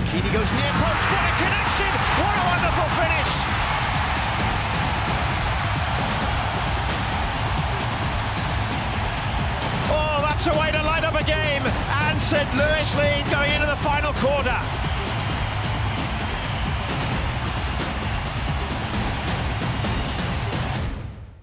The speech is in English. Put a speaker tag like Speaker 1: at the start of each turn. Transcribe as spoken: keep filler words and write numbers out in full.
Speaker 1: Keedy goes near post, what a connection! What a wonderful finish! Oh, that's a way to light up a game, and Saint Louis lead going into the final quarter.